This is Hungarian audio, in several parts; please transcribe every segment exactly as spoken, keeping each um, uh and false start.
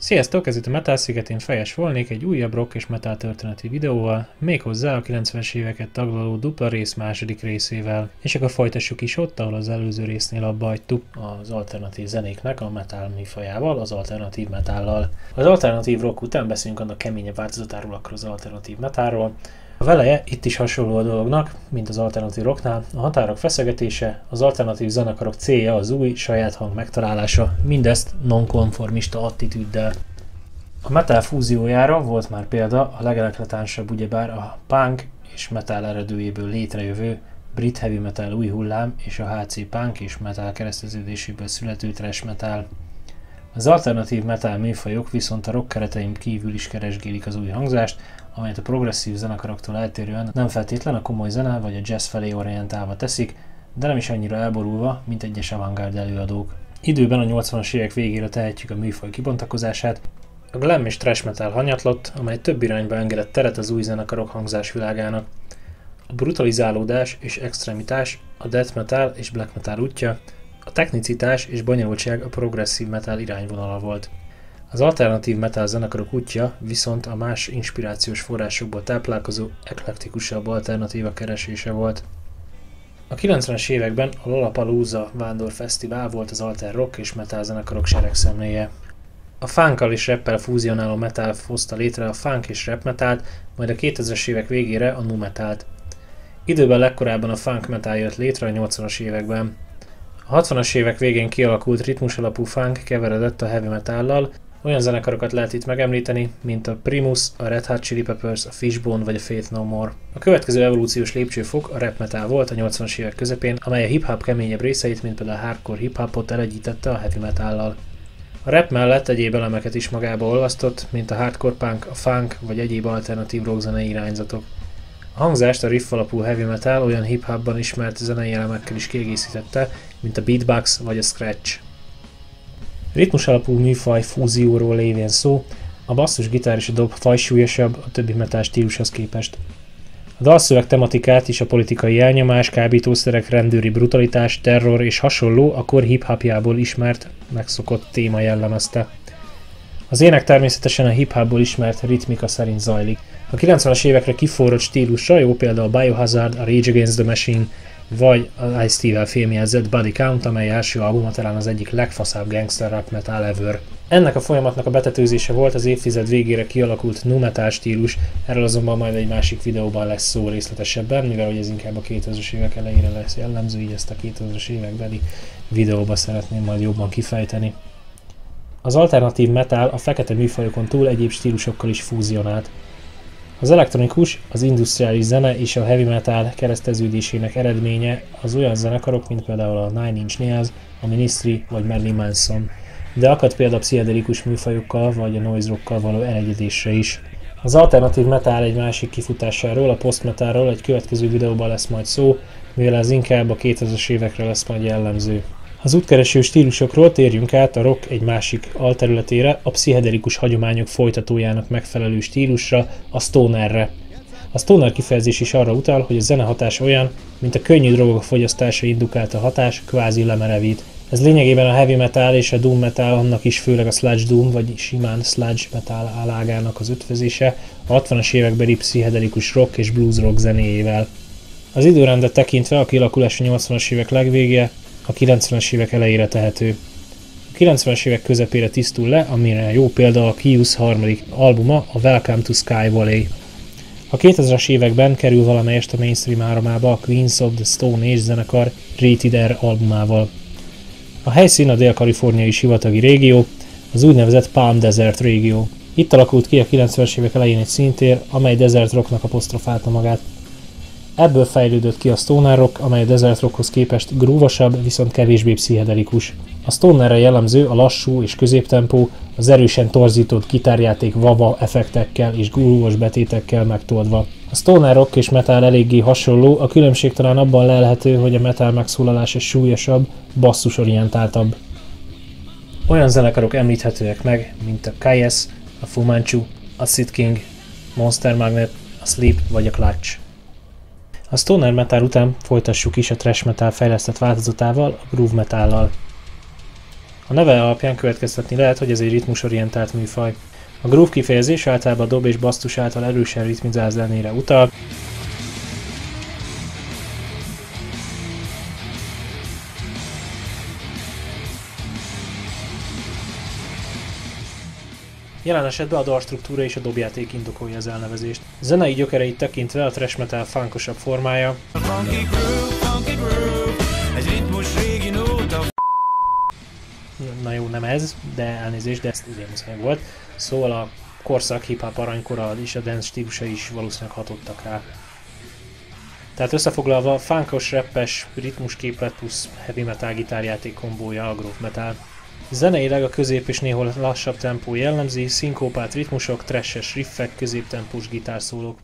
Sziasztok, ez itt a Metal Sziget, én Fejes volnék egy újabb rock és metal történeti videóval, méghozzá a kilencvenes éveket taglaló dupla rész második részével. És akkor folytassuk is ott, ahol az előző résznél abba hagytuk, az alternatív zenéknek a metal műfajával, az alternatív metállal. Az alternatív rock után beszélünk annak keményebb változatáról, akkor az alternatív metálról. A veleje itt is hasonló a dolognak, mint az alternatív rocknál, a határok feszegetése, az alternatív zenekarok célja az új, saját hang megtalálása, mindezt nonkonformista attitűddel. A metal fúziójára volt már példa, a legeleklatánsabb ugyebár a punk és metal eredőjéből létrejövő brit heavy metal új hullám és a há cé punk és metal kereszteződéséből születő thrash metal. Az alternatív metal műfajok viszont a rock keretein kívül is keresgélik az új hangzást, amelyet a progresszív zenekaroktól eltérően nem feltétlen a komoly zene vagy a jazz felé orientálva teszik, de nem is annyira elborulva, mint egyes avantgárd előadók. Időben a nyolcvanas évek végére tehetjük a műfaj kibontakozását, a glam és thrash metal hanyatlott, amely több irányba engedett teret az új zenekarok hangzásvilágának. A brutalizálódás és extremitás a death metal és black metal útja, a technicitás és bonyolultság a progresszív metal irányvonala volt. Az alternatív metal zenekarok útja viszont a más inspirációs forrásokból táplálkozó eklektikusabb alternatíva keresése volt. A kilencvenes években a Lollapalooza vándorfesztivál volt az alter rock és metal zenekarok seregszemléje. A funkkal és rappel fúzionáló metal hozta létre a funk és rap metalt, majd a kétezres évek végére a nu metalt. Időben legkorábban a funk metal jött létre a nyolcvanas években. A hatvanas évek végén kialakult ritmus alapú funk keveredett a heavy metallal, olyan zenekarokat lehet itt megemlíteni, mint a Primus, a Red Hot Chili Peppers, a Fishbone vagy a Faith No More. A következő evolúciós lépcsőfok a rap metal volt a nyolcvanas évek közepén, amely a hip-hop keményebb részeit, mint például a hardcore hip-hopot elegyítette a heavy metallal. A rap mellett egyéb elemeket is magába olvasztott, mint a hardcore punk, a funk vagy egyéb alternatív rockzenei irányzatok. A hangzást a riff alapú heavy metal olyan hip-hopban ismert zenei elemekkel is kiegészítette, mint a beatbox vagy a scratch. Ritmus alapú műfaj fúzióról lévén szó, a basszus, gitár és a dob fajsúlyosabb a többi metal stílushoz képest. A dalszöveg tematikát is a politikai elnyomás, kábítószerek, rendőri brutalitás, terror és hasonló a kor hip-hopjából ismert, megszokott téma jellemezte. Az ének természetesen a hip-hopból ismert ritmika szerint zajlik. A kilencvenes évekre kiforrott stílusra jó példa a Biohazard, a Rage Against the Machine, vagy az Ice-T-vel filmjelzett Body Count, amely első albuma talán az egyik legfaszább gangster rock metal ever. Ennek a folyamatnak a betetőzése volt az évtized végére kialakult nu metal stílus, erről azonban majd egy másik videóban lesz szó részletesebben, mivel hogy ez inkább a kétezres évek elejére lesz jellemző, így ezt a kétezres évekbeli videóba szeretném majd jobban kifejteni. Az alternatív metal a fekete műfajokon túl egyéb stílusokkal is fúzionált. Az elektronikus, az industriális zene és a heavy metal kereszteződésének eredménye az olyan zenekarok, mint például a Nine Inch Nails, a Ministry vagy Marilyn Manson, de akad példa a pszichedelikus műfajokkal vagy a noise rockkal való elegyedésre is. Az alternatív metal egy másik kifutásáról, a post-metalról egy következő videóban lesz majd szó, mivel ez inkább a kétezres évekre lesz majd jellemző. Az útkereső stílusokról térjünk át a rock egy másik alterületére, a pszichedelikus hagyományok folytatójának megfelelő stílusra, a stonerre. A stoner kifejezés is arra utal, hogy a zene hatás olyan, mint a könnyű drogok fogyasztása indukálta hatás, kvázi lemerevít. Ez lényegében a heavy metal és a doom metal, annak is főleg a sludge doom vagy simán sludge metal ágának az ötvözése a hatvanas évekbeli pszichedelikus rock és blues rock zenéjével. Az időrendet tekintve a kialakulás a nyolcvanas évek legvége, a kilencvenes évek elejére tehető. A kilencvenes évek közepére tisztul le, amire jó példa a Kyuss harmadik albuma, a Welcome to Sky Valley. A kétezres években kerül valamelyest a mainstream áramába a Queens of the Stone Age zenekar Rated R albumával. A helyszín a dél-kaliforniai sivatagi régió, az úgynevezett Palm Desert régió. Itt alakult ki a kilencvenes évek elején egy színtér, amely desert rocknak apostrofálta magát. Ebből fejlődött ki a stoner rock, amely a desert rockhoz képest grúvosabb, viszont kevésbé pszichedelikus. A stonerre jellemző a lassú és középtempó, az erősen torzított gitárjáték vava effektekkel és grúvos betétekkel megtoldva. A stoner rock és metal eléggé hasonló, a különbség talán abban lelhető, hogy a metal megszólalása súlyosabb, basszusorientáltabb. Olyan zenekarok említhetőek meg, mint a Kyuss, a Fu Manchu, a Sid King, Monster Magnet, a Sleep vagy a Clutch. A stoner metal után folytassuk is a thrash metal fejlesztett változatával, a groove metallal. A neve alapján következtetni lehet, hogy ez egy ritmusorientált műfaj. A groove kifejezés általában dob és basszus által erősen ritmizált zenére utal, jelen esetben a dalstruktúra és a dobjáték indokolja az elnevezést. Zenei gyökereit tekintve a thrash metal funkosabb formája, na jó, nem ez, de elnézést, de ezt ugye muszáj volt. Szóval a korszak hip-hop aranykora és a dance stílusa is valószínűleg hatottak rá. Tehát összefoglalva, funkos, rappes, ritmusképlet plusz heavy metal gitárjáték kombója a groove metal. Zeneileg a közép és néhol lassabb tempó jellemzi, szinkópált ritmusok, trashes riffek, középtempós gitárszólók.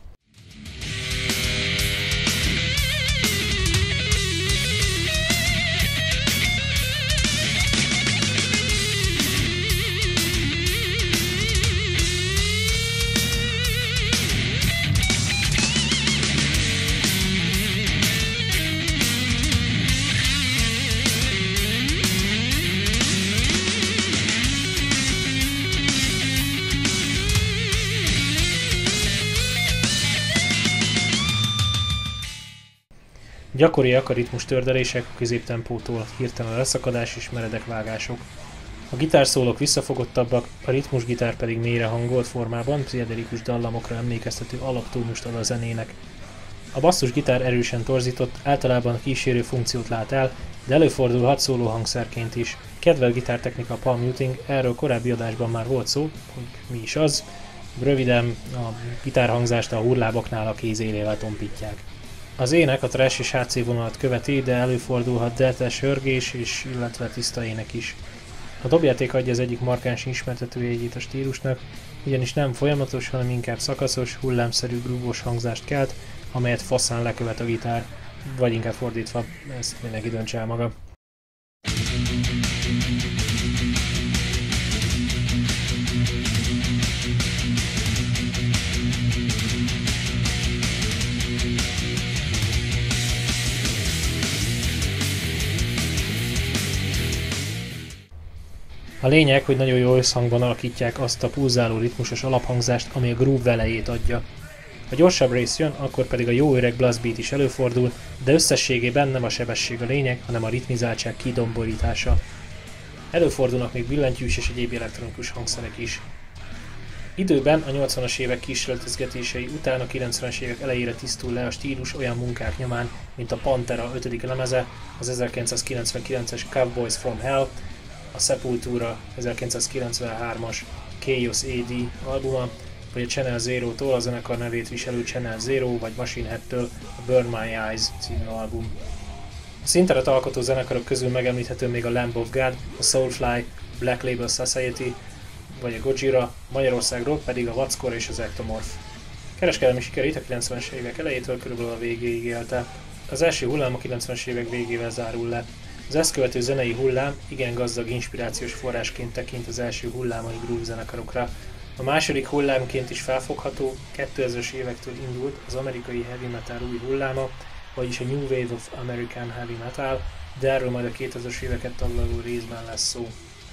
Gyakoriak a ritmus tördelések, a középtempótól hirtelen leszakadás és meredek vágások. A gitárszólók visszafogottabbak, a ritmusgitár pedig mélyre hangolt formában pszichedelikus dallamokra emlékeztető alaptónust ad a zenének. A basszusgitár erősen torzított, általában kísérő funkciót lát el, de előfordulhat szólóhangszerként is. Kedvelt gitártechnika a palm muting, erről korábbi adásban már volt szó, hogy mi is az. Röviden a gitárhangzást a hurlábaknál a kézélével tompítják. Az ének a thrash és há cé vonalat követi, de előfordulhat deltes hörgés és illetve tiszta ének is. A dobjáték adja az egyik markáns ismertetőjegyét a stílusnak, ugyanis nem folyamatos, hanem inkább szakaszos, hullámszerű grúvos hangzást kelt, amelyet faszán lekövet a gitár, vagy inkább fordítva, ezt mindenki döntse el maga. A lényeg, hogy nagyon jó összhangban alakítják azt a pulzáló ritmusos alaphangzást, ami a groove velejét adja. Ha gyorsabb rész jön, akkor pedig a jó öreg blast beat is előfordul, de összességében nem a sebesség a lényeg, hanem a ritmizáltság kidomborítása. Előfordulnak még billentyűs és egyéb elektronikus hangszerek is. Időben a nyolcvanas évek kísérletezgetései után a kilencvenes évek elejére tisztul le a stílus olyan munkák nyomán, mint a Pantera ötödik lemeze, az ezerkilencszázkilencvenkilences Cowboys from Hell, a Sepultura ezerkilencszázkilencvenhármas Chaos á dé albuma, vagy a Channel Zero-tól a zenekar nevét viselő Channel Zero, vagy Machine Head-től a Burn My Eyes című album. A színteret alkotó zenekarok közül megemlíthető még a Lamb of God, a Soulfly, Black Label Society, vagy a Gojira, Magyarországról pedig a Vackor és az Ectomorph. Kereskedelmi sikerét a kilencvenes évek elejétől körülbelül a végéig élte. Az első hullám a kilencvenes évek végével zárul le. Az ezt követő zenei hullám igen gazdag inspirációs forrásként tekint az első hullámai groove zenekarokra. A második hullámként is felfogható, kétezres évektől indult az amerikai heavy metal új hulláma, vagyis a New Wave of American Heavy Metal, de erről majd a kétezres éveket taglaló részben lesz szó.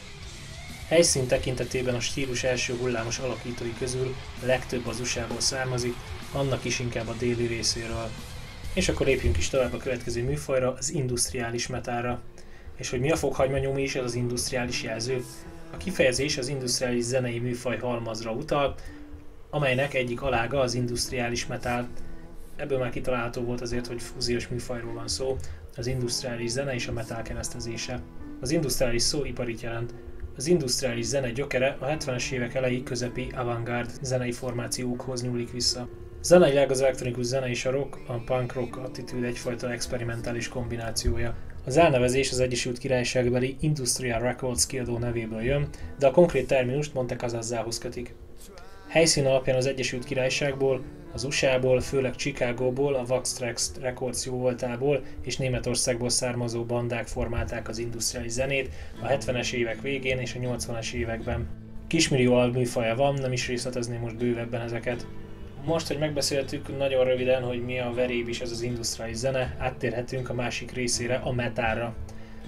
Helyszín tekintetében a stílus első hullámos alakítói közül a legtöbb az u es á-ból származik, annak is inkább a déli részéről. És akkor lépjünk is tovább a következő műfajra, az industriális metálra. És hogy mi a fokhagyma nyomi is ez az industriális jelző? A kifejezés az industriális zenei műfaj halmazra utal, amelynek egyik alága az industriális metál. Ebből már kitalálható volt azért, hogy fúziós műfajról van szó, az industriális zene és a metál keresztezése. Az industriális szó iparit jelent. Az industriális zene gyökere a hetvenes évek elejé közepi avantgárd zenei formációkhoz nyúlik vissza. Zeneileg az elektronikus zene és a rock, a punk rock attitűd egyfajta experimentális kombinációja. Az elnevezés az Egyesült Királyságbeli Industrial Records kiadó nevéből jön, de a konkrét terminust Monte Casazzához kötik. Helyszín alapján az Egyesült Királyságból, az u es á-ból, főleg Chicagóból, a Wax Trax Records jóvoltából és Németországból származó bandák formálták az industriális zenét a hetvenes évek végén és a nyolcvanas években. Kismillió alműfaja van, nem is részletezném most bővebben ezeket. Most, hogy megbeszéltük nagyon röviden, hogy mi a veréb is ez az industriális zene, áttérhetünk a másik részére, a metálra.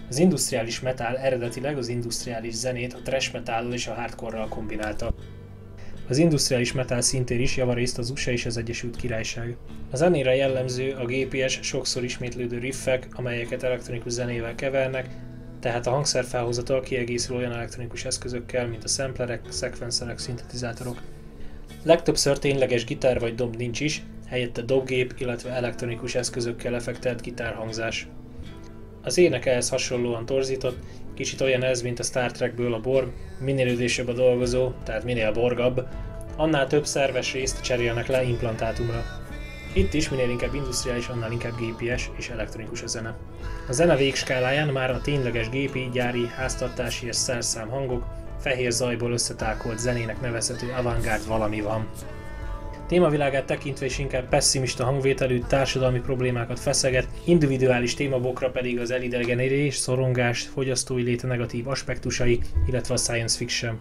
Az industriális metal eredetileg az industriális zenét a thrash metallal és a hardcore-ral kombinálta. Az industriális metal szintén is javarészt az u es á és az Egyesült Királyság. A zenére jellemző a gé pé es, sokszor ismétlődő riffek, amelyeket elektronikus zenével kevernek, tehát a hangszerfelhozatal kiegészül olyan elektronikus eszközökkel, mint a samplerek, szekvenszerek, szintetizátorok. Legtöbbször tényleges gitár vagy dob nincs is, helyette dobgép, illetve elektronikus eszközökkel effektelt gitárhangzás. Az ének ehhez hasonlóan torzított, kicsit olyan ez, mint a Star Trekből a Borg, minél idősebb a dolgozó, tehát minél borgabb, annál több szerves részt cserélnek le implantátumra. Itt is minél inkább industriális, annál inkább gé pé es és elektronikus a zene. A zene végskáláján már a tényleges gépi, gyári, háztartási és szerszám hangok, fehér zajból összetákolt zenének nevezhető avantgárd valami van. Témavilágát tekintve is inkább pessimista hangvételű, társadalmi problémákat feszeget, individuális témabokra pedig az elidegenedés, szorongás, fogyasztói lét negatív aspektusai, illetve a science fiction.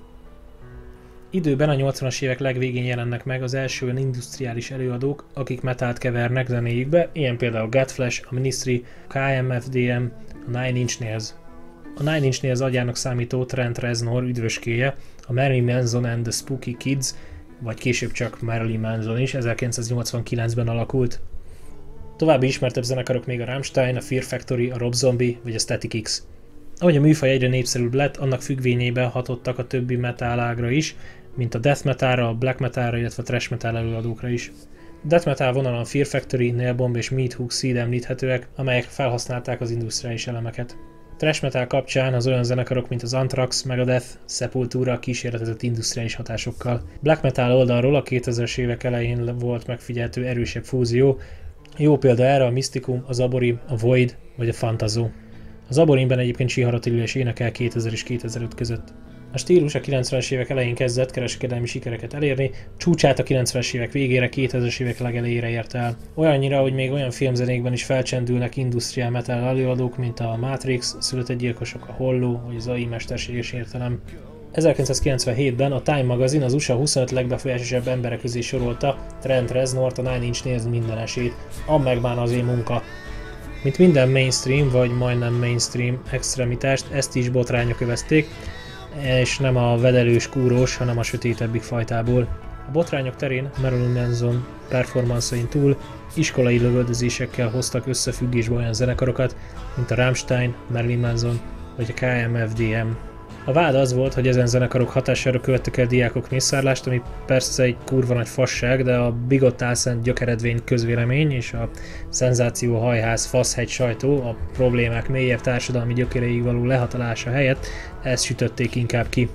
Időben a nyolcvanas évek legvégén jelennek meg az első olyan industriális előadók, akik metált kevernek zenéjükbe, ilyen például Godflesh, a Ministry, a ká em ef dé em, a Nine Inch Nails. A Nine Inch Nails agyának számító Trent Reznor üdvöskéje, a Marilyn Manson and the Spooky Kids, vagy később csak Marilyn Manson is, ezerkilencszáznyolcvankilencben alakult. További ismertebb zenekarok még a Rammstein, a Fear Factory, a Rob Zombie vagy a Static X. Ahogy a műfaj egyre népszerűbb lett, annak függvényében hatottak a többi metal ágra is, mint a death metalra, a black metalra, illetve a thrash metal előadókra is. A death metal vonalon a Fear Factory, Nailbomb és Meathook Seed említhetőek, amelyek felhasználták az industriális elemeket. Thrash metal kapcsán az olyan zenekarok, mint az Anthrax, Megadeth, Sepultura kísérletezett industriális hatásokkal. Black metal oldalról a kétezres évek elején volt megfigyelhető erősebb fúzió, jó példa erre a Mysticum, a Zabori, a Void vagy a Fantazo. Az Zaborinben egyébként Shihara Attila is énekel kétezer és kétezer-öt között. A stílus a kilencvenes évek elején kezdett kereskedelmi sikereket elérni, csúcsát a kilencvenes évek végére, kétezres évek legelejére ért el. Olyannyira, hogy még olyan filmzenékben is felcsendülnek industrial metal előadók, mint a Matrix, a Született gyilkosok, a Holló vagy az á i mesterséges értelem. ezerkilencszázkilencvenhétben a Time magazin az u es á huszonöt legbefolyásosabb emberek közé sorolta Trent Reznort, a Nine Inch Nails mindenesét. Add meg már az én munka! Mint minden mainstream vagy majdnem mainstream extremitást, ezt is botrányok övezték, és nem a vedelős, kúrós, hanem a sötétebbik fajtából. A botrányok terén Marilyn Manson performancein túl iskolai lövöldözésekkel hoztak összefüggésbe olyan zenekarokat, mint a Rammstein, Marilyn Manson vagy a ká em ef dé em. A vád az volt, hogy ezen zenekarok hatására követtek el diákok mészárlást, ami persze egy kurva nagy fasság, de a bigott álszent gyökeredvény közvélemény és a szenzáció hajház faszhegy sajtó a problémák mélyebb társadalmi gyökereig való lehatalása helyett ezt sütötték inkább ki.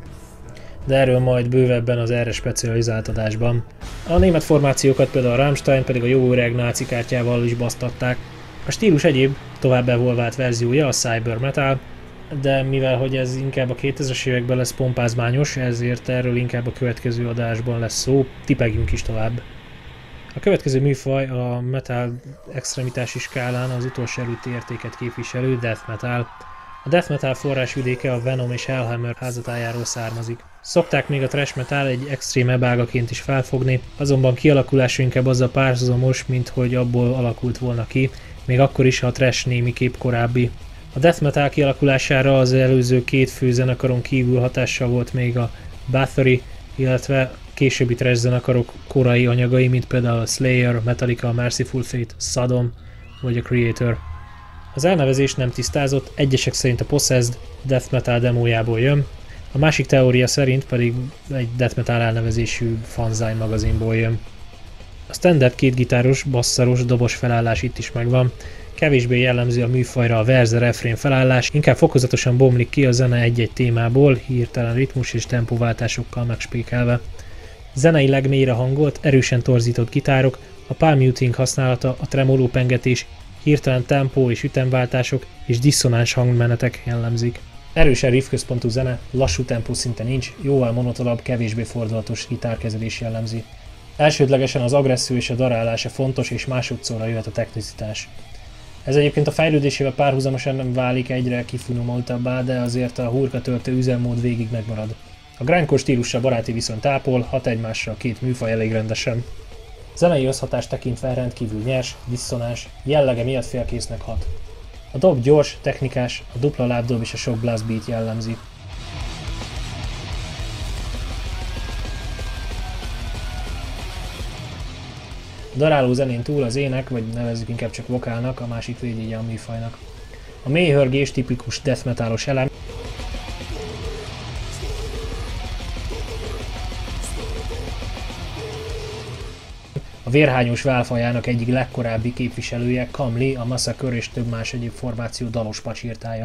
De erről majd bővebben az erre specializált adásban. A német formációkat például a Rammstein pedig a jó öreg náci kártyával is basztatták. A stílus egyéb tovább evolvált verziója a cyber metal, de mivel hogy ez inkább a kétezres években lesz pompázmányos, ezért erről inkább a következő adásban lesz szó, tipegjünk is tovább. A következő műfaj a metal extremitási skálán az utolsó előtti értéket képviselő death metal. A death metal forrásvidéke a Venom és Hellhammer házatájáról származik. Szokták még a thrash metal egy extrém ágaként is felfogni, azonban kialakulása inkább azzal párhuzamos, mint hogy abból alakult volna ki, még akkor is, ha a thrash némiképp korábbi. A death metal kialakulására az előző két fő zenekaron kívül hatással volt még a Bathory, illetve későbbi thrash zenekarok korai anyagai, mint például a Slayer, Metallica, Merciful Fate, Sodom vagy a Creator. Az elnevezés nem tisztázott, egyesek szerint a Possessed death metal demójából jön, a másik teória szerint pedig egy death metal elnevezésű fanzine magazinból jön. A stand-up kétgitáros, basszaros, dobos felállás itt is megvan, kevésbé jellemző a műfajra a verze-refrén felállás, inkább fokozatosan bomlik ki a zene egy-egy témából, hirtelen ritmus és tempóváltásokkal megspékelve. Zeneileg mélyre hangolt, erősen torzított gitárok, a palm muting használata, a tremoló pengetés, hirtelen tempó és ütemváltások és disszonáns hangmenetek jellemzik. Erősen riff központú zene, lassú tempó szinte nincs, jóval monotonabb, kevésbé fordulatos gitárkezelés jellemzi. Elsődlegesen az agresszió és a darálása fontos, és másodszorra jöhet a technicitás. Ez egyébként a fejlődésével párhuzamosan nem válik egyre kifinomultabbá, de azért a hurkatöltő üzemmód végig megmarad. A grindcore stílussal baráti viszont ápol, hat egymásra a két műfaj elég rendesen. Zenei összhatást tekintve rendkívül nyers, diszonáns, jellege miatt félkésznek hat. A dob gyors, technikás, a dupla lábdob és a sok blast beat jellemzi. A daráló zenén túl az ének, vagy nevezzük inkább csak vokálnak, a másik védjegye a műfajnak. A mély hörgés tipikus death metalos elem. A vérhányós válfajának egyik legkorábbi képviselője Kamli, a Massacre és több más egyéb formáció dalos pacsirtája.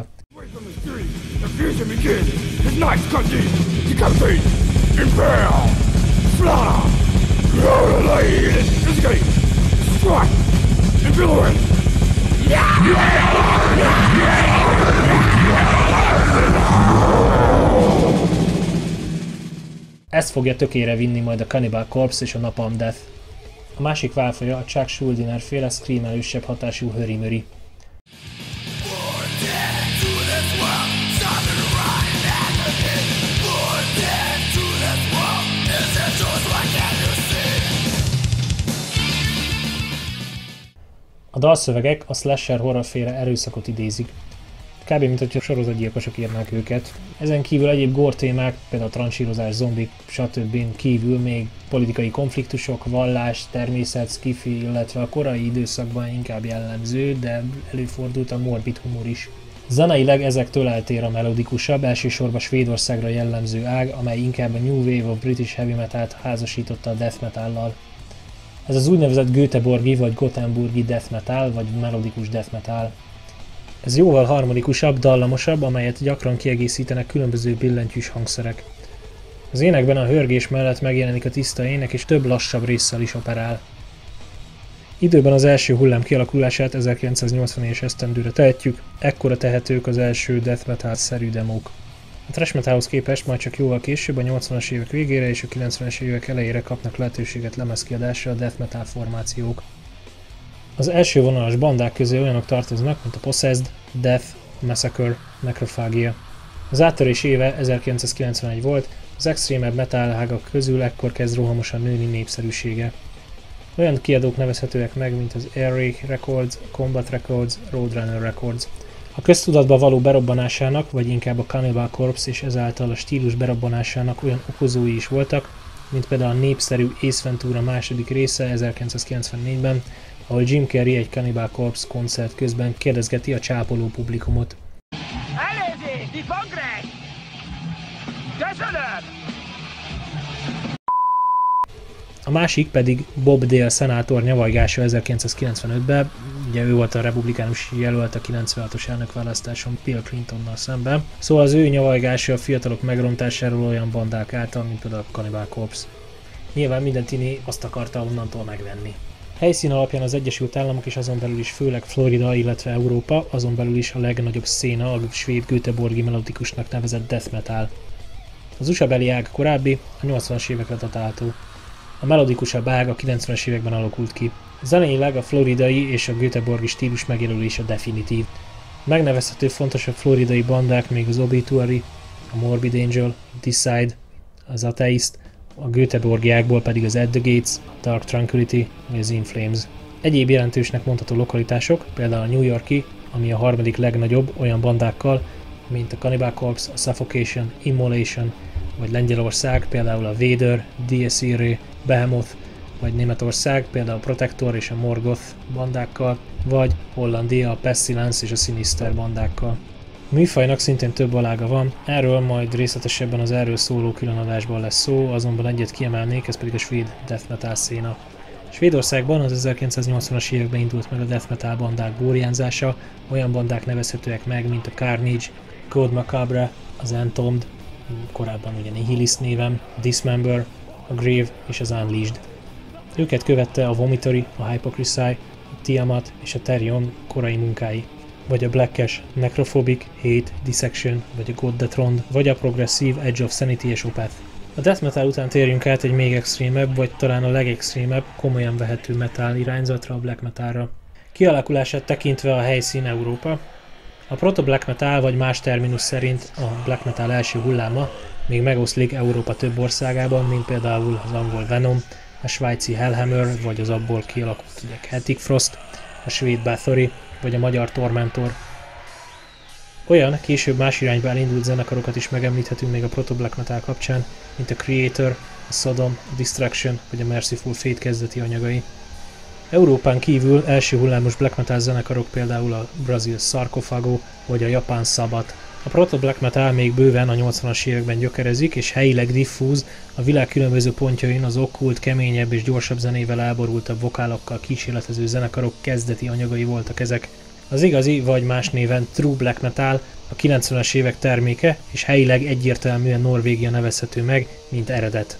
Ezt fogja tökére vinni majd a Cannibal Corpse és a Napalm Death. A másik válfaja a Chuck Schuldiner féle screamelősebb hatású höri-möri. A dalszövegek a slasher horrorféle erőszakot idézik. Kb. Mint hogy sorozatgyilkosok írnák őket. Ezen kívül egyéb gore témák, például transzsírozás, zombik, stb. Kívül még politikai konfliktusok, vallás, természet, skifi, illetve a korai időszakban inkább jellemző, de előfordult a morbid humor is. Zeneileg ezektől eltér a melodikusabb, elsősorban Svédországra jellemző ág, amely inkább a New Wave of British Heavy Metalt házasította a death metallal. Ez az úgynevezett göteborgi vagy gothenburgi death metal, vagy melodikus death metal. Ez jóval harmonikusabb, dallamosabb, amelyet gyakran kiegészítenek különböző billentyűs hangszerek. Az énekben a hörgés mellett megjelenik a tiszta ének és több lassabb résszel is operál. Időben az első hullám kialakulását ezerkilencszáznyolcvanas esztendőre tehetjük, ekkora tehetők az első death metal-szerű demók. A thrash metalhoz képest majd csak jóval később, a nyolcvanas évek végére és a kilencvenes évek elejére kapnak lehetőséget lemezkiadásra a death metal formációk. Az első vonalas bandák közé olyanok tartoznak, mint a Possessed, Death, Massacre, Necrophagia. Az áttörés éve ezerkilencszázkilencvenegy volt, az extrémebb metal ágak közül ekkor kezd rohamosan nőni népszerűsége. Olyan kiadók nevezhetőek meg, mint az Air Records, Combat Records, Roadrunner Records. A köztudatba való berobbanásának, vagy inkább a Cannibal Corpse és ezáltal a stílus berobbanásának olyan okozói is voltak, mint például a népszerű Ace Ventura második része ezerkilencszázkilencvennégyben, ahol Jim Carrey egy Cannibal Corpse koncert közben kérdezgeti a csápoló publikumot. Elnézést, itt van Greg! Köszönöm! A másik pedig Bob Dale szenátor nyavajgása ezerkilencszázkilencvenötben, ugye ő volt a republikánus jelölt a kilencvenhatos elnökválasztáson Bill Clintonnal szemben, szóval az ő nyavajgása a fiatalok megrontásáról olyan bandák által, mint például a Cannibal Corpse. Nyilván minden tini azt akarta onnantól megvenni. Helyszín alapján az Egyesült Államok és azon belül is főleg Florida, illetve Európa, azon belül is a legnagyobb széna a svéd göteborgi melodikusnak nevezett death metal. Az u es á-beli ág korábbi, a nyolcvanas évekre datálható. A melodikusabb ág a kilencvenes években alakult ki. Zeneileg a floridai és a göteborgi stílus megjelölése definitív. Megnevezhető fontosabb floridai bandák még az Obituary, a Morbid Angel, a Decide, az Atheist, a göteborgi ágból pedig az At the Gates, a Dark Tranquility vagy az In Flames. Egyéb jelentősnek mondható lokalitások, például a New York-i, ami a harmadik legnagyobb olyan bandákkal, mint a Cannibal Corpse, a Suffocation, Immolation, vagy Lengyelország, például a Vader, Dies Irae, Behemoth, vagy Németország, például a Protector és a Morgoth bandákkal, vagy Hollandia, a Pestilence és a Sinister bandákkal. A műfajnak szintén több alága van, erről majd részletesebben az erről szóló különadásban lesz szó, azonban egyet kiemelnék, ez pedig a svéd death metal széna. Svédországban az ezerkilencszáznyolcvanas években indult meg a death metal bandák burjánzása, olyan bandák nevezhetőek meg, mint a Carnage, Code Macabre, az Entombed, korábban ugye Nihilist néven, a Dismember, a Grave és az Unleashed. Őket követte a Vomitory, a Hypocrisy, a Tiamat és a Therion korai munkái, vagy a Blackash, Necrophobic, Hate, Dissection, vagy a God Dethroned, vagy a progresszív Edge of Sanity és Opeth. A death metal után térjünk át egy még extrémebb, vagy talán a legextrémebb, komolyan vehető metal irányzatra, a black metalra. Kialakulását tekintve a helyszín Európa. A proto-black metal, vagy más terminus szerint a black metal első hulláma még megoszlik Európa több országában, mint például az angol Venom, a svájci Hellhammer, vagy az abból kialakult ugye, Celtic Frost, a svéd Bathory, vagy a magyar Tormentor, Olyan, később más irányba elindult zenekarokat is megemlíthetünk még a proto black metal kapcsán, mint a Creator, a Sodom, a Distraction vagy a Merciful Fate kezdeti anyagai. Európán kívül első hullámos black metal zenekarok például a brazil Sarcophago vagy a japán Sabbath. A proto black metal még bőven a nyolcvanas években gyökerezik, és helyileg diffúz, a világ különböző pontjain az okkult, keményebb és gyorsabb zenével elborultabb vokálokkal kísérletező zenekarok kezdeti anyagai voltak ezek. Az igazi, vagy más néven True Black Metal a kilencvenes évek terméke, és helyileg egyértelműen Norvégia nevezhető meg, mint eredet.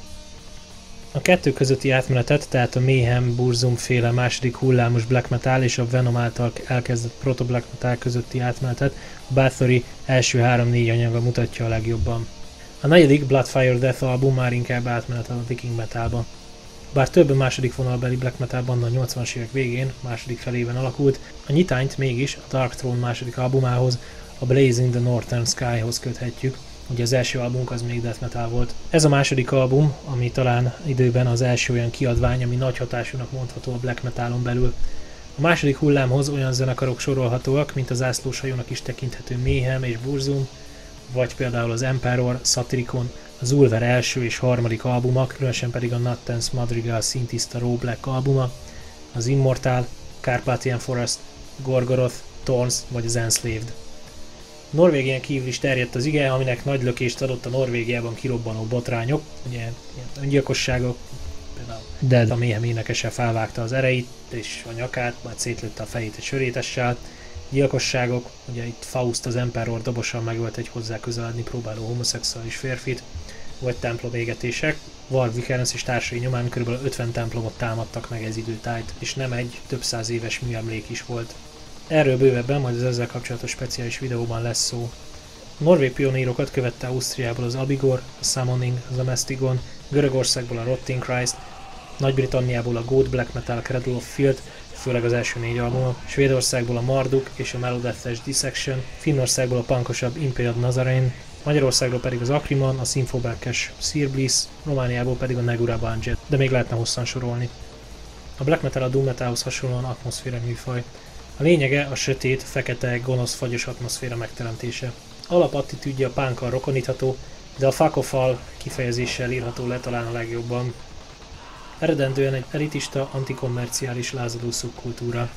A kettő közötti átmenetet, tehát a Mayhem Burzum féle második hullámos black metal és a Venom által elkezdett proto black metal közötti átmenetet a Bathory első három-négy anyaga mutatja a legjobban. A negyedik Bloodfire Death album már inkább átmenetel a viking metalba. Bár több második vonalbeli black metal banda a nyolcvanas évek végén, második felében alakult, a nyitányt mégis a Dark Throne második albumához, a Blaze in the Northern Sky-hoz köthetjük, ugye az első albumunk az még death metal volt. Ez a második album, ami talán időben az első olyan kiadvány, ami nagy hatásúnak mondható a black metalon belül. A második hullámhoz olyan zenekarok sorolhatóak, mint az zászlóshajónak is tekinthető Mayhem és Burzum, vagy például az Emperor, Satyricon, az Ulver első és harmadik albuma, különösen pedig a Nattens Madrigal szintiszta Raw Black albuma, az Immortal, Carpathian Forest, Gorgoroth, Thorns vagy az Enslaved. Norvégián kívül is terjedt az ige, aminek nagy lökést adott a Norvégiában kirobbanó botrányok, ugye ilyen öngyilkosságok, például Dead, a Mayhem énekese felvágta az ereit és a nyakát, majd szétlőtte a fejét egy sörétessel, gyilkosságok, ugye itt Faust az Emperor dobosan megölt egy hozzá közeledni próbáló homoszexuális férfit, vagy templom égetések. Varg Vikernes és társai nyomán kb. ötven templomot támadtak meg ez időtájt, és nem egy, több száz éves műemlék is volt. Erről bővebben majd az ezzel kapcsolatos speciális videóban lesz szó. A norvég pionírokat követte Ausztriából az Abigor, a Summoning, az Amestigon, Görögországból a Rotting Christ, Nagy-Britanniából a Goat Black Metal Cradle of Filth, főleg az első négy albumok, Svédországból a Marduk és a Melodeath-es Dissection, Finnországból a punkosabb Impaled Nazarene, Magyarországról pedig az Acriman, a Symphoback-es Seer Bliss, Romániából pedig a Negura Banjet, de még lehetne hosszan sorolni. A black metal a doom metalhoz hasonlóan atmoszféra műfaj. A lényege a sötét, fekete, gonosz, fagyos atmoszféra megteremtése. Alapattitűdje a punkkal rokonítható, de a fakofal kifejezéssel írható le talán a legjobban. Eredendően egy elitista, antikommerciális lázadó szubkultúra.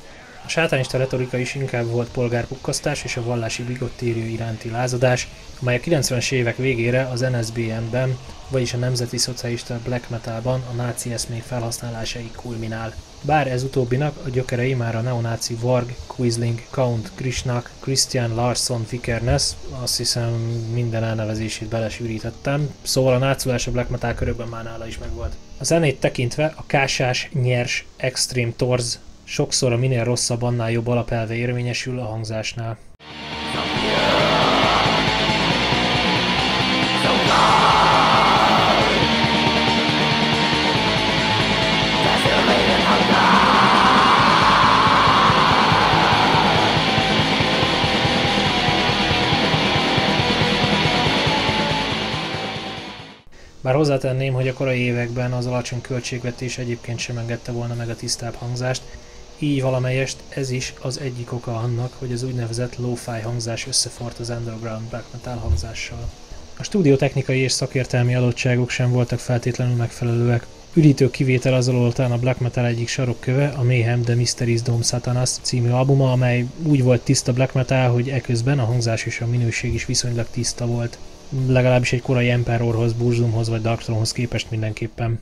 A sátánista retorika is inkább volt polgárpukkasztás és a vallási bigottérium iránti lázadás, amely a kilencvenes évek végére az en es bé en-ben, vagyis a Nemzeti Szocialista Black Metalban a náci eszmék felhasználásáig kulminál. Bár ez utóbbinak a gyökerei már a neonáci Varg, Quisling, Count, Krishnak, Christian Larsson, Vikernes, azt hiszem minden elnevezését belesűrítettem, szóval a náculás a black metal körökben már nála is megvolt. A zenét tekintve a kásás, nyers, extrém torz sokszor a minél rosszabb, annál jobb alapelve érvényesül a hangzásnál. Bár hozzátenném, hogy a korai években az alacsony költségvetés egyébként sem engedte volna meg a tisztább hangzást, így valamelyest ez is az egyik oka annak, hogy az úgynevezett lo-fi hangzás összefort az underground black metal hangzással. A stúdiótechnikai és szakértelmi adottságok sem voltak feltétlenül megfelelőek. Üdítő kivétel az alól talán a black metal egyik sarokköve, a Mayhem The Mysteries Dome Satanas című albuma, amely úgy volt tiszta black metal, hogy eközben a hangzás és a minőség is viszonylag tiszta volt. Legalábbis egy korai Emperorhoz, Burzumhoz vagy Dark Throne-hoz képest mindenképpen.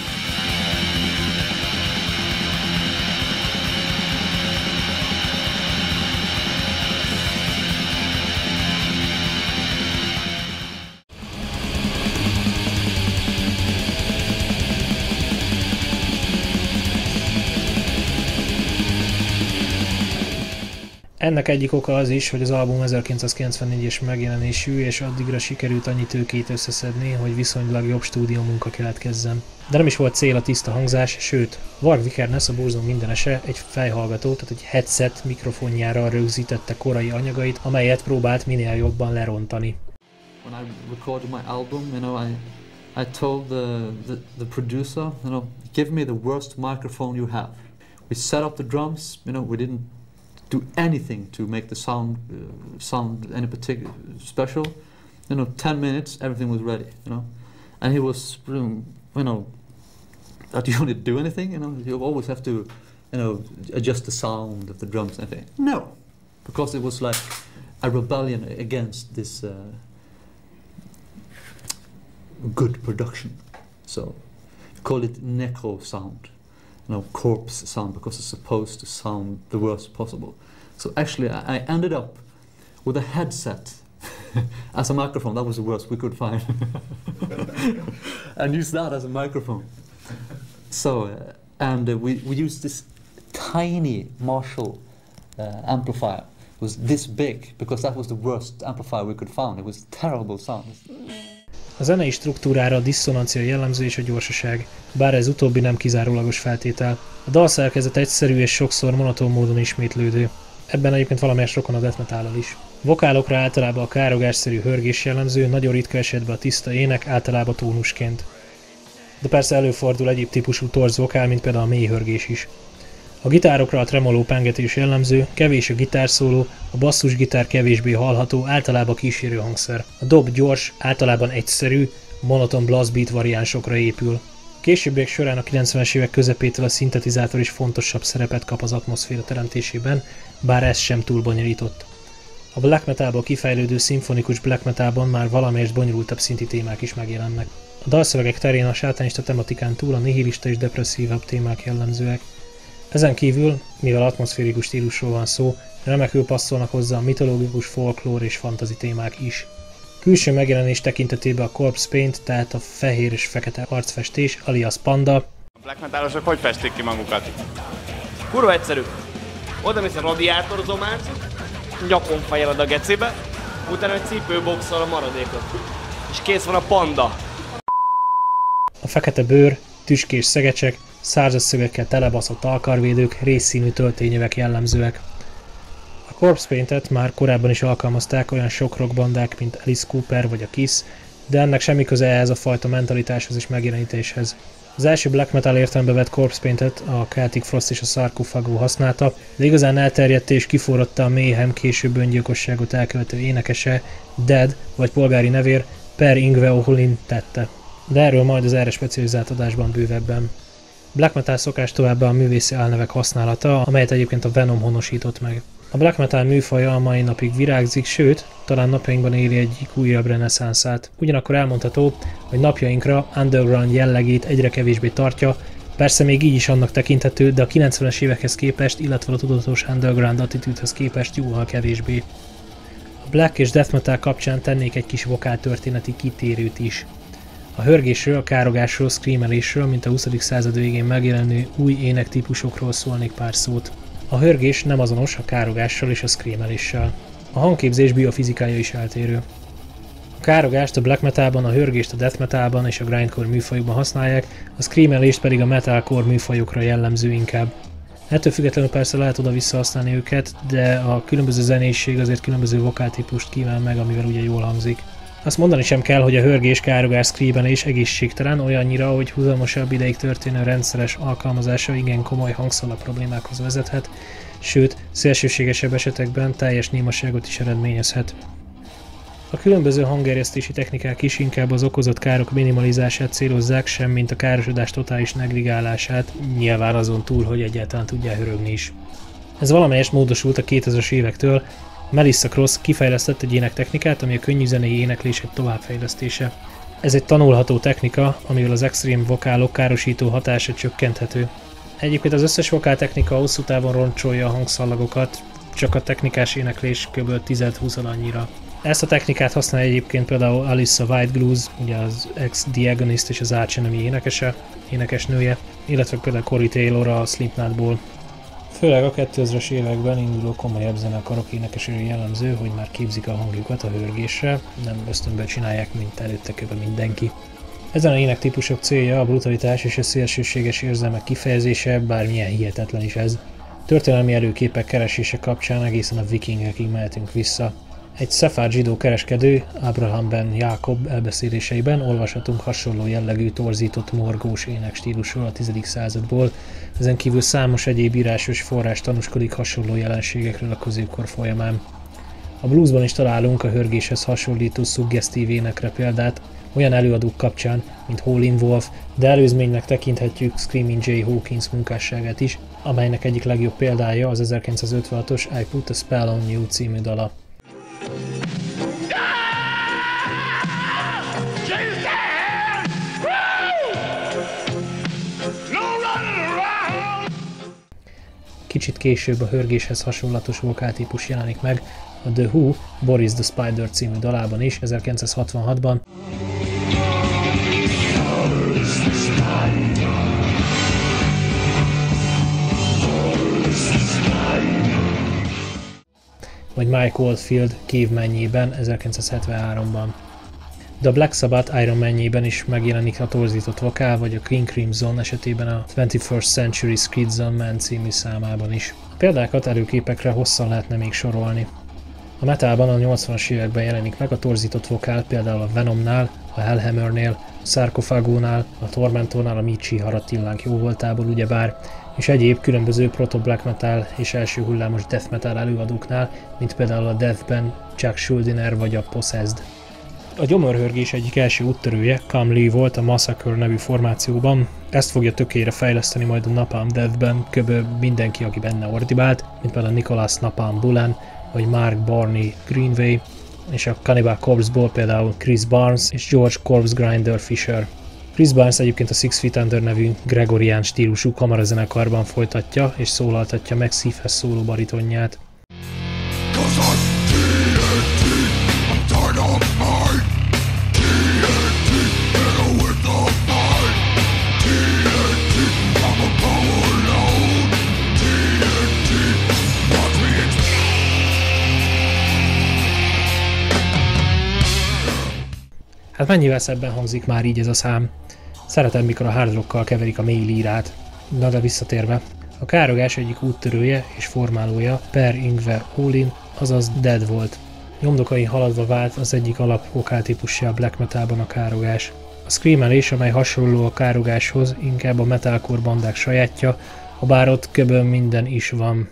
Ennek egyik oka az is, hogy az album ezerkilencszázkilencvennégyes megjelenésű, és addigra sikerült annyi tőkét összeszedni, hogy viszonylag jobb stúdió munka keletkezzen. De nem is volt cél a tiszta hangzás, sőt, Varg Vikernes, a Burzum mindenese egy fejhallgató, tehát egy headset mikrofonjára rögzítette korai anyagait, amelyet próbált minél jobban lerontani. When I recorded my album, you know, I I told the, the the producer, you know, give me the worst microphone you have. We set up the drums, you know, we didn't do anything to make the sound uh, sound any particular special. You know, ten minutes, everything was ready. You know, and he was, you know, that you don't do anything. You know, you always have to, you know, adjust the sound of the drums and everything. No, because it was like a rebellion against this uh, good production. So, call it necro sound. You know, corpse sound, because it's supposed to sound the worst possible. So actually I, I ended up with a headset as a microphone. That was the worst we could find. And used that as a microphone. So, uh, and uh, we, we used this tiny Marshall uh, amplifier. It was this big, because that was the worst amplifier we could find. It was terrible sound. A zenei struktúrára a diszonancia jellemző és a gyorsaság, bár ez utóbbi nem kizárólagos feltétel. A dalszerkezet egyszerű és sokszor monoton módon ismétlődő. Ebben egyébként valamelyes rokon a death metállal is. Vokálokra általában a károgásszerű hörgés jellemző, nagyon ritka esetben a tiszta ének, általában tónusként. De persze előfordul egyéb típusú torz vokál, mint például a mély hörgés is. A gitárokra a tremoló pengetés jellemző, kevés a gitárszóló, a basszusgitár kevésbé hallható, általában kísérő hangszer. A dob gyors, általában egyszerű, monoton blastbeat variánsokra épül. A későbbiek során a kilencvenes évek közepétől a szintetizátor is fontosabb szerepet kap az atmoszféra teremtésében, bár ez sem túl bonyolított. A black metalból kifejlődő szimfonikus black metalban már valamelyest bonyolultabb szinti témák is megjelennek. A dalszövegek terén a sátánista tematikán túl a nihilista és depresszívabb témák jellemzőek. Ezen kívül, mivel atmoszférikus stílusról van szó, remekül passzolnak hozzá a mitológikus, folklór és fantasy témák is. Külső megjelenés tekintetében a corpse paint, tehát a fehér és fekete arcfestés, alias panda. A black metalosok hogy festik ki magukat? Kurva egyszerű. Oda mész a radiátorzomát, nyakon fejeled a gecibe, utána egy cipőboxol a maradékot. És kész van a panda. A fekete bőr, tüskés szegecsek, száraz szögekkel telebaszott alkarvédők, részszínű töltényövek jellemzőek. A corpse paintet már korábban is alkalmazták olyan sok rockbandák, mint Alice Cooper vagy a Kiss, de ennek semmi köze ehhez a fajta mentalitáshoz és megjelenítéshez. Az első black metal értelembe vett corpse paintet a Celtic Frost és a Sarcophago használta, de igazán elterjedte és kiforrotta a Mayhem később öngyilkosságot elkövető énekese, Dead vagy polgári nevér Per Yngve Ohlin tette. De erről majd az erre specializált adásban bővebben. Black metal szokás továbbá a művészi álnevek használata, amelyet egyébként a Venom honosított meg. A black metal műfaja a mai napig virágzik, sőt, talán napjainkban éli egyik újabb reneszánszát. Ugyanakkor elmondható, hogy napjainkra underground jellegét egyre kevésbé tartja, persze még így is annak tekinthető, de a kilencvenes évekhez képest, illetve a tudatos underground attitűdhöz képest jóval kevésbé. A black és death metal kapcsán tennék egy kis vokáltörténeti kitérőt is. A hörgésről, a károgásról, screamelésről, mint a huszadik század végén megjelenő új énektípusokról szólnék pár szót. A hörgés nem azonos a károgással és a screameléssel. A hangképzés biofizikája is eltérő. A károgást a black metalban, a hörgést a death metalban és a grindcore műfajokban használják, a screamelést pedig a metalcore műfajokra jellemző inkább. Ettől függetlenül persze lehet oda-vissza használni őket, de a különböző zenéség azért különböző vokáltípust kíván meg, amivel ugye jól hangzik. Azt mondani sem kell, hogy a hörgés, károgás, screamelés egészségtelen olyannyira, hogy húzamosabb ideig történő rendszeres alkalmazása igen komoly hangszalak problémákhoz vezethet, sőt, szélsőségesebb esetekben teljes némaságot is eredményezhet. A különböző hangerjesztési technikák is inkább az okozott károk minimalizását célozzák, sem mint a károsodás totális negligálását, nyilván azon túl, hogy egyáltalán tudják hörögni is. Ez valamelyest módosult a kétezres évektől. Melissa Cross kifejlesztett egy énektechnikát, ami a könnyű zenei éneklések továbbfejlesztése. Ez egy tanulható technika, amivel az extrém vokálok károsító hatása csökkenthető. Egyébként az összes vokáltechnika hosszú távon roncsolja a hangszallagokat, csak a technikás éneklés kb. tíz-húsz annyira. Ezt a technikát használja egyébként például Alyssa Whiteglues, ugye az ex-The Agonist és az Arch Enemy énekese, énekesnője, illetve például Corey Taylor a Slipknotból. Főleg a kétezres években induló komolyabb zenekarok énekesére jellemző, hogy már képzik a hangjukat a hörgésre, nem ösztönből csinálják, mint előtte kb. Mindenki. Ezen a énektípusok célja a brutalitás és a szélsőséges érzelmek kifejezése, bármilyen hihetetlen is ez. Történelmi előképek keresése kapcsán egészen a vikingekig mehetünk vissza. Egy szefárd zsidó kereskedő, Abraham ben Jákob elbeszéléseiben olvashatunk hasonló jellegű torzított morgós énekstílusról a tizedik századból, ezen kívül számos egyéb írásos forrás tanúskodik hasonló jelenségekről a középkor folyamán. A bluesban is találunk a hörgéshez hasonlító szuggesztív énekre példát, olyan előadók kapcsán, mint Howlin' Wolf, de előzménynek tekinthetjük Screaming Jay Hawkins munkásságát is, amelynek egyik legjobb példája az ezerkilencszázötvenhatos I Put a Spell on You című dala. Kicsit később a hörgéshez hasonlatos vokáltípus jelenik meg a The Who Boris the Spider című dalában is ezerkilencszázhatvanhatban, vagy Mike Oldfield Cavemanjében ezerkilencszázhetvenháromban. De a Black Sabbath Iron Man-jében is megjelenik a torzított vokál, vagy a King Crimson esetében a twenty-first Century Skids on Man című számában is. A példákat előképekre hosszan lehetne még sorolni. A metalban a nyolcvanas években jelenik meg a torzított vokál például a Venomnál, a Hellhammernél, a Sarcophagonál, a Tormentornál, a Michi Haratillánk jóvoltából ugyebár, és egyéb különböző proto-black metal és első hullámos death metal előadóknál, mint például a Deathben Chuck Schuldiner vagy a Possessed. A gyomorhörgés egyik első úttörője Kam Lee volt a Massacre nevű formációban, ezt fogja tökére fejleszteni majd a Napalm Deathben kb. Mindenki, aki benne ordibált, mint például Nicholas Napalm Bullen, vagy Mark Barney Greenway, és a Cannibal Corpse-ból például Chris Barnes és George Corpse Grinder Fisher. Chris Barnes egyébként a Six Feet Under nevű gregorián stílusú kamarazenekarban folytatja és szólaltatja meg szívhez szóló baritonját. Hát mennyivel szebben hangzik már így ez a szám. Szeretem, mikor a hard rockkal keverik a mély lírát. Na de visszatérve. A károgás egyik úttörője és formálója Per Yngve Ohlin, azaz Dead volt. Nyomdokain haladva vált az egyik alapvokáltípussá a black metalban a károgás. A screamelés, amely hasonló a károgáshoz, inkább a metalcore bandák sajátja, habár ott köbön minden is van.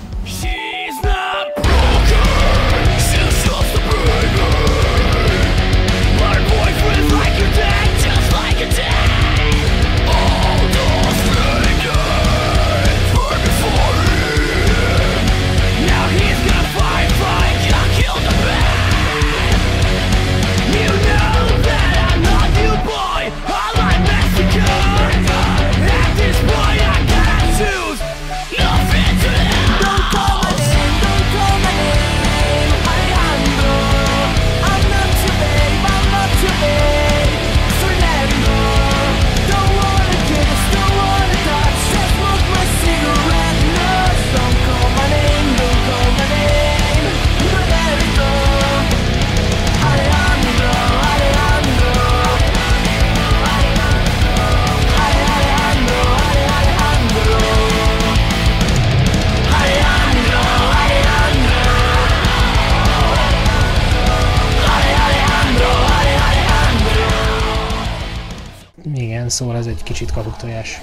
Szóval ez egy kicsit kakuktojás.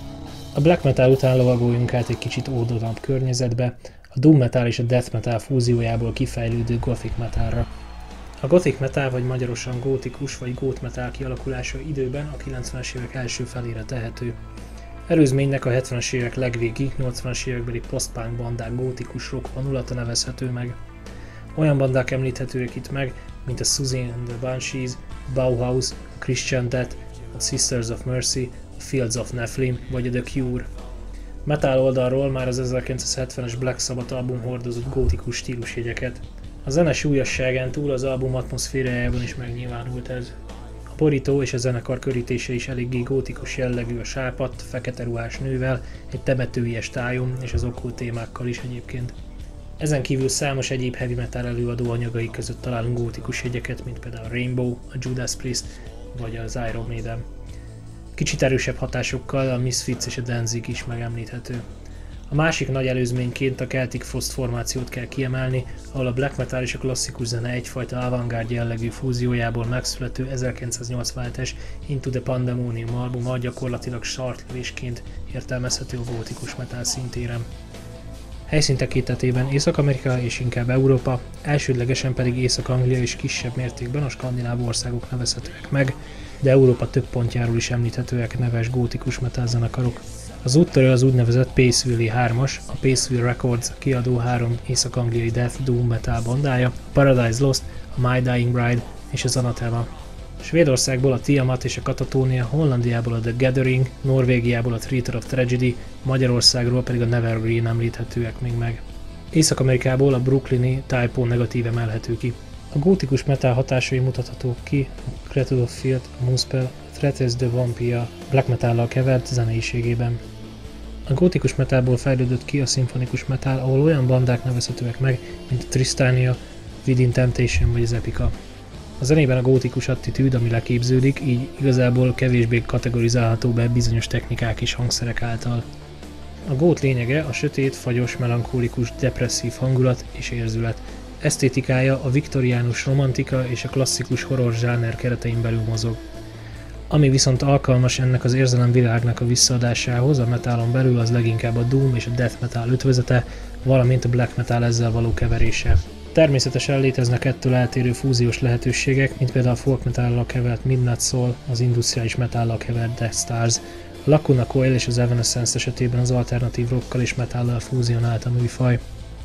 A black metal után lovagoljunk át egy kicsit ódonabb környezetbe, a doom metal és a death metal fúziójából kifejlődő gothic metalra. A gothic metal, vagy magyarosan gótikus vagy gót metal kialakulása időben a kilencvenes évek első felére tehető. Előzménynek a hetvenes évek legvégi, nyolcvanas évekbeli post-punk bandák gótikus rock vonulata nevezhető meg. Olyan bandák említhetőek itt meg, mint a Susie and the Banshees, Bauhaus, a Christian Death, a Sisters of Mercy, a Fields of Nephilim vagy a The Cure. Metal oldalról már az ezerkilencszázhetvenes Black Sabbath album hordozott gótikus stílusjegyeket. A zene súlyosságán túl az album atmoszférájában is megnyilvánult ez. A borító és a zenekar körítése is eléggé gótikus jellegű a sápadt, fekete ruhás nővel, egy temetőies tájon és az okkult témákkal is egyébként. Ezen kívül számos egyéb heavy metal előadó anyagai között találunk gótikus jegyeket, mint például a Rainbow, a Judas Priest vagy az Iron Maiden. Kicsit erősebb hatásokkal a Misfits és a Danzig is megemlíthető. A másik nagy előzményként a Celtic Frost formációt kell kiemelni, ahol a black metal és a klasszikus zene egyfajta avantgárd jellegű fúziójából megszülető ezerkilencszáznyolcvanhetes Into the Pandemonium albuma gyakorlatilag sartlövésként értelmezhető a gótikus metal szintéren. Helyszín tekintetében Észak-Amerika és inkább Európa, elsődlegesen pedig Észak-Anglia és kisebb mértékben a skandináv országok nevezhetőek meg, de Európa több pontjáról is említhetőek neves gótikus metal zenekarok. Az úttörő az úgynevezett Paceville hármas, a Paceville Records kiadó három észak-angliai death doom metal bandája, a Paradise Lost, a My Dying Bride és az Anathema. Svédországból a Tiamat és a Katatonia, Hollandiából a The Gathering, Norvégiából a Theatre of Tragedy, Magyarországról pedig a Nevergreen említhetőek még meg. Észak-Amerikából a brooklyni Typo negatív emelhető ki. A gótikus metal hatásai mutathatók ki a Cradle of Filth, a Moonspell, a Threats the Vampire black metallal kevert zeneiségében. A gótikus metalból fejlődött ki a szimfonikus metal, ahol olyan bandák nevezhetőek meg, mint a Tristania, Within Temptation vagy az Epica. A zenében a gótikus attitűd, ami leképződik, így igazából kevésbé kategorizálható be bizonyos technikák és hangszerek által. A gót lényege a sötét, fagyos, melankólikus, depresszív hangulat és érzület. Esztétikája a viktoriánus romantika és a klasszikus horror zsáner keretein belül mozog. Ami viszont alkalmas ennek az érzelemvilágnak a visszaadásához a metálon belül, az leginkább a doom és a death metal ötvözete, valamint a black metal ezzel való keverése. Természetesen léteznek ettől eltérő fúziós lehetőségek, mint például a folk metállal kevert Midnight Soul, az industriális metállal kevert Death Stars. A Lacuna Coil és az Evanescence esetében az alternatív rockkal és metállal fúzionált a műfaj.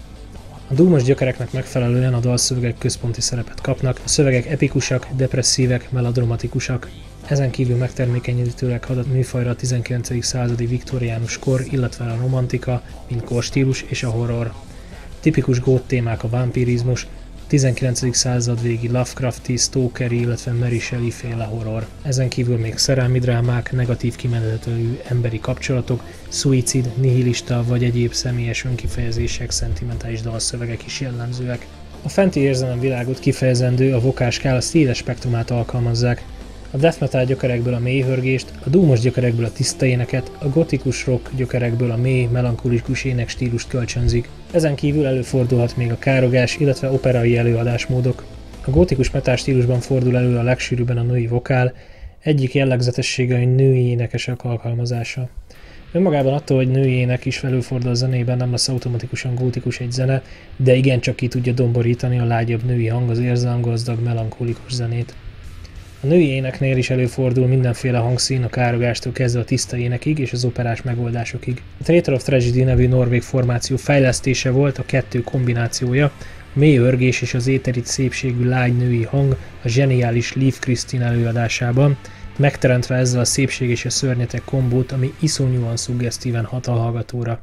A doomos gyökereknek megfelelően a dalszövegek központi szerepet kapnak, a szövegek epikusak, depresszívek, melodramatikusak. Ezen kívül megtermékenyítőleg had a műfajra a tizenkilencedik századi viktoriánus kor, illetve a romantika, mint korstílus és a horror. Tipikus gót témák a vampirizmus, a tizenkilencedik század végi Lovecrafti, Stokeri, illetve Mary Shelley féle horror. Ezen kívül még szerelmi drámák, negatív kimenetelű emberi kapcsolatok, szuicid, nihilista vagy egyéb személyes önkifejezések, szentimentális dalszövegek is jellemzőek. A fenti érzelemvilágot kifejezendő a vokálskála széles spektrumát alkalmazzák. A death metal gyökerekből a mély hörgést, a doomos gyökerekből a tiszta éneket, a gotikus rock gyökerekből a mély, melankolikus ének stílust kölcsönzik. Ezen kívül előfordulhat még a károgás, illetve operai előadásmódok. A gótikus metal stílusban fordul elő a legsűrűbben a női vokál, egyik jellegzetessége a női énekesek alkalmazása. Önmagában attól, hogy női ének is előfordul a zenében, nem lesz automatikusan gótikus egy zene, de igencsak ki tudja domborítani a lágyabb női hang az érzelemgazdag, melankolikus zenét. A női éneknél is előfordul mindenféle hangszín, a károgástól kezdve a tiszta énekig és az operás megoldásokig. A Theatre of Tragedy nevű norvég formáció fejlesztése volt a kettő kombinációja, a mély örgés és az éterit szépségű lágy női hang a zseniális Liv Christine előadásában, megteremtve ezzel a szépség és a szörnyetek kombót, ami iszonyúan szuggesztíven hat a hallgatóra.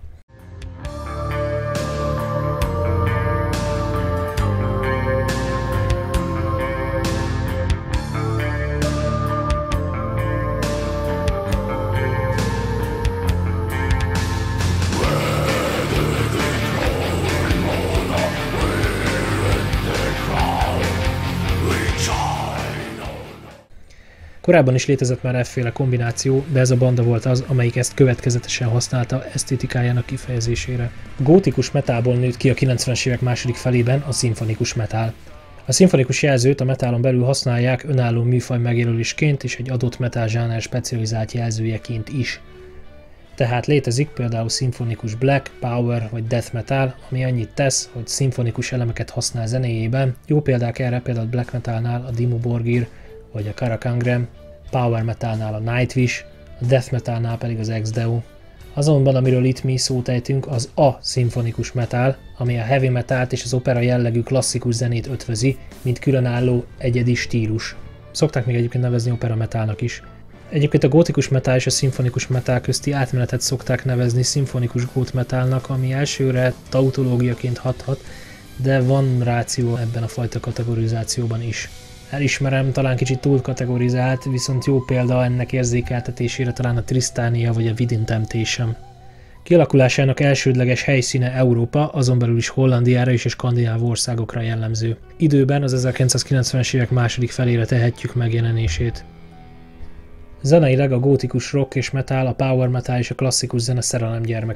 Korábban is létezett már efféle kombináció, de ez a banda volt az, amelyik ezt következetesen használta esztétikájának kifejezésére. A gótikus metálból nőtt ki a kilencvenes évek második felében a szimfonikus metál. A szimfonikus jelzőt a metálon belül használják önálló műfaj megjelölésként és egy adott metal zsáner specializált jelzőjeként is. Tehát létezik például szimfonikus black, power vagy death metal, ami annyit tesz, hogy szimfonikus elemeket használ zenéjében. Jó példák erre például black metalnál a Dimmu Borgir vagy a Karakangram, power metalnál a Nightwish, a death metalnál pedig az Exdeo. Azonban amiről itt mi szót ejtünk, az a szimfonikus metal, ami a heavy metalt és az opera jellegű klasszikus zenét ötvözi, mint különálló egyedi stílus. Szokták még egyébként nevezni opera metalnak is. Egyébként a gótikus metal és a szimfonikus metal közti átmenetet szokták nevezni szimfonikus gót metalnak, ami elsőre tautológiaként hathat, de van ráció ebben a fajta kategorizációban is. Elismerem, talán kicsit túl kategorizált, viszont jó példa ennek érzékeltetésére talán a Tristania vagy a Within Temptation. Kialakulásának elsődleges helyszíne Európa, azon belül is Hollandiára és a skandináv országokra jellemző. Időben az ezerkilencszázkilencvenes évek második felére tehetjük megjelenését. Zeneileg a gótikus rock és metal, a power metal és a klasszikus zene szerelem gyermeke.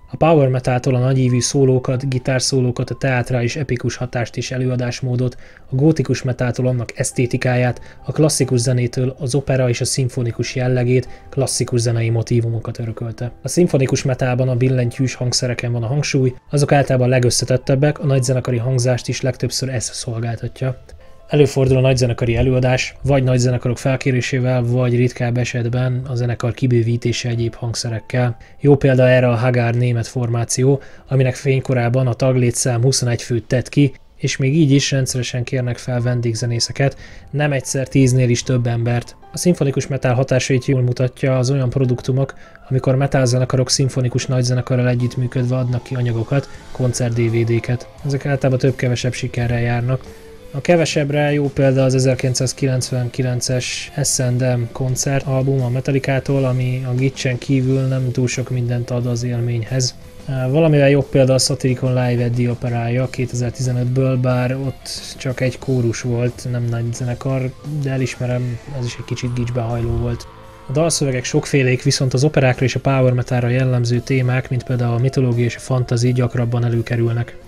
A power metaltól a nagyívű szólókat, gitárszólókat, a teátrális epikus hatást és előadásmódot, a gótikus metáltól annak esztétikáját, a klasszikus zenétől az opera és a szimfonikus jellegét, klasszikus zenei motívumokat örökölte. A szimfonikus metálban a billentyűs hangszereken van a hangsúly, azok általában legösszetettebbek, a nagyzenekari hangzást is legtöbbször ez szolgáltatja. Előfordul a nagyzenekari előadás, vagy nagyzenekarok felkérésével, vagy ritkább esetben a zenekar kibővítése egyéb hangszerekkel. Jó példa erre a Haggard német formáció, aminek fénykorában a taglétszám huszonegy főt tett ki, és még így is rendszeresen kérnek fel vendégzenészeket, nem egyszer tíznél is több embert. A szimfonikus metal hatásait jól mutatja az olyan produktumok, amikor metalzenekarok szimfonikus nagyzenekarral együttműködve adnak ki anyagokat, koncert-dé vé dé-ket. Ezek általában több-kevesebb sikerrel járnak. A kevesebbre jó példa az ezerkilencszázkilencvenkilences es and em koncertalbum a Metallicától, ami a gitchen kívül nem túl sok mindent ad az élményhez. Valamivel jobb példa a Satyricon Live at the Opera-ja kétezer-tizenötből, bár ott csak egy kórus volt, nem nagy zenekar, de elismerem, ez is egy kicsit gicsbe hajló volt. A dalszövegek sokfélék, viszont az operákra és a power metalra jellemző témák, mint például a mitológia és a fantasy gyakrabban előkerülnek.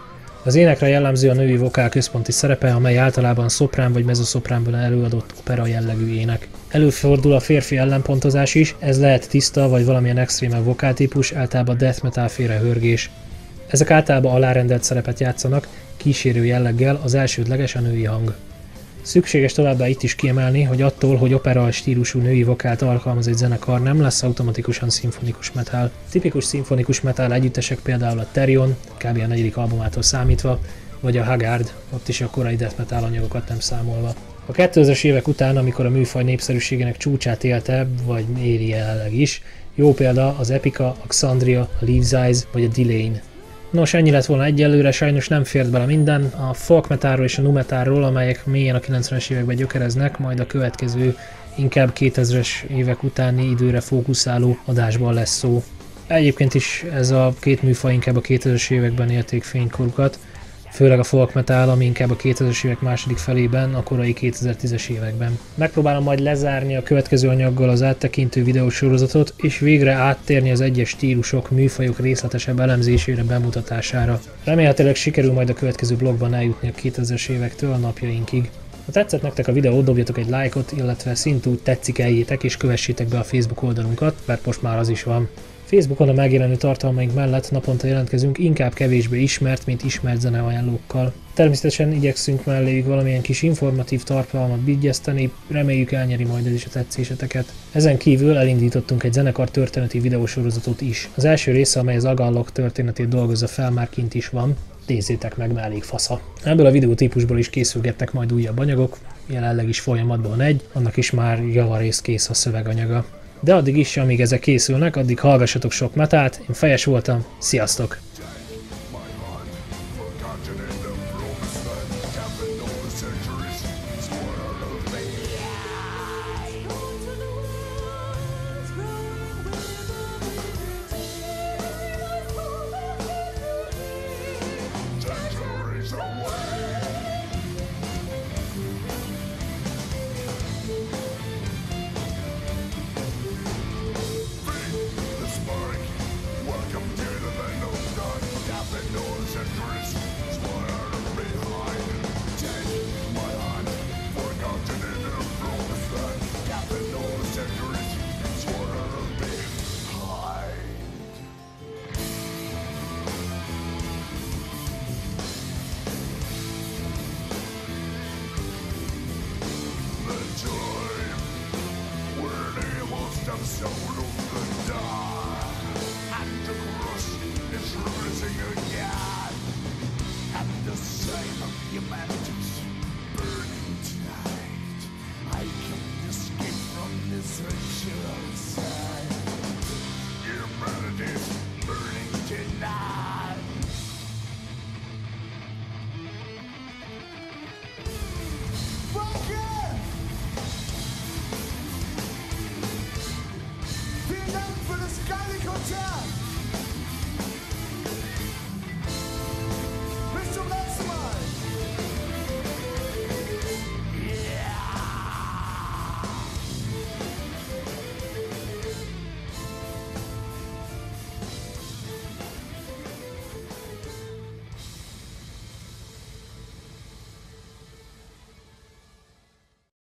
Az énekre jellemző a női vokál központi szerepe, amely általában szoprán vagy mezoszopránban előadott opera jellegű ének. Előfordul a férfi ellenpontozás is, ez lehet tiszta vagy valamilyen extrémebb vokáltípus, általában death metal féle hörgés. Ezek általában alárendelt szerepet játszanak, kísérő jelleggel, az elsődleges a női hang. Szükséges továbbá itt is kiemelni, hogy attól, hogy opera stílusú női vokált alkalmaz egy zenekar, nem lesz automatikusan szimfonikus metal. Tipikus szimfonikus metal együttesek például a Therion, kb. A negyedik albumától számítva, vagy a Haggard, ott is a korai death metal anyagokat nem számolva. A kétezres évek után, amikor a műfaj népszerűségének csúcsát élte, vagy éri jelenleg is, jó példa az Epica, a Xandria, a Leaves' Eyes vagy a Delane. Nos, ennyi lett volna egyelőre, sajnos nem fért bele minden. A folk metalról és a nu metalról, amelyek mélyen a kilencvenes években gyökereznek, majd a következő, inkább kétezres évek utáni időre fókuszáló adásban lesz szó. Egyébként is ez a két műfaj inkább a kétezres években élték fénykorukat, főleg a folk metal, ami inkább a kétezres évek második felében, a korai kétezer-tízes években. Megpróbálom majd lezárni a következő anyaggal az áttekintő videósorozatot, és végre áttérni az egyes stílusok, műfajok részletesebb elemzésére, bemutatására. Remélhetőleg sikerül majd a következő blogban eljutni a kétezres évektől a napjainkig. Ha tetszett nektek a videó, dobjatok egy lájkot, illetve szintúgy tetszik-eljétek és kövessétek be a Facebook oldalunkat, mert most már az is van. Facebookon a megjelenő tartalmaink mellett naponta jelentkezünk inkább kevésbé ismert, mint ismert zeneajánlókkal. Természetesen igyekszünk melléjük valamilyen kis informatív tartalmat bigyeszteni, reméljük elnyeri majd ez is a tetszéseteket. Ezen kívül elindítottunk egy zenekar történeti videósorozatot is. Az első része, amely az Agallok történetét dolgozza fel, már kint is van. Nézzétek meg, mert elég fasza. Ebből a videótípusból is készülgetnek majd újabb anyagok, jelenleg is folyamatban egy, annak is már javarészt kész a szöveganyaga. De addig is, amíg ezek készülnek, addig hallgassatok sok metát, én Fejes voltam, sziasztok!